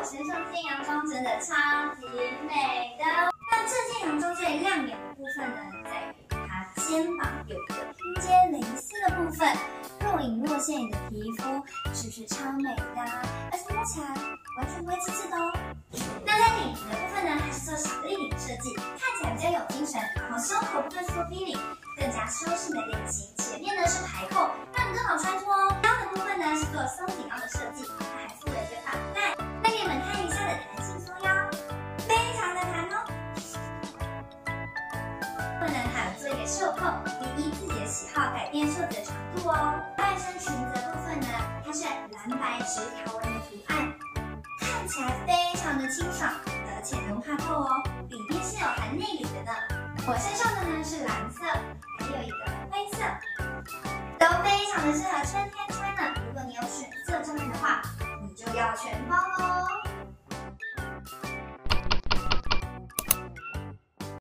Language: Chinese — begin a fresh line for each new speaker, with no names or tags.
身上这件洋装真的超级美的。那这件洋装最亮眼的部分呢，在于它肩膀有一个拼接蕾丝的部分，若隐若现你的皮肤，是不是超美的？而且摸起来完全不会刺刺的哦。那在领子的部分呢，它是做小立领设计，看起来比较有精神。然后胸口部分是做 V 领，更加修饰你的脸型。前面呢是排扣，让你更好穿脱哦。腰的部分呢是做松紧腰的设计，它还附了一个绑带。再给你们看一下的弹性缩腰，非常的弹哦。部分呢还有做一个袖扣，可以依自己的喜好改变袖子的长度哦。半身裙子的部分呢，它是蓝白直条纹的图案，看起来非常的清爽，而且不用怕透哦。里面是有含内里的呢。我身上的呢是蓝色，还有一个灰色，都非常的适合春天穿呢。如果你有选色障碍的话，你就要全包